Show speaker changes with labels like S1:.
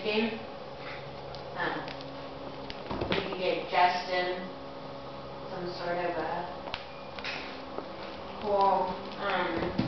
S1: thinking we could get Justin some sort of a cool